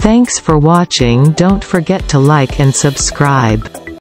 Thanks for watching. Don't forget to like and subscribe.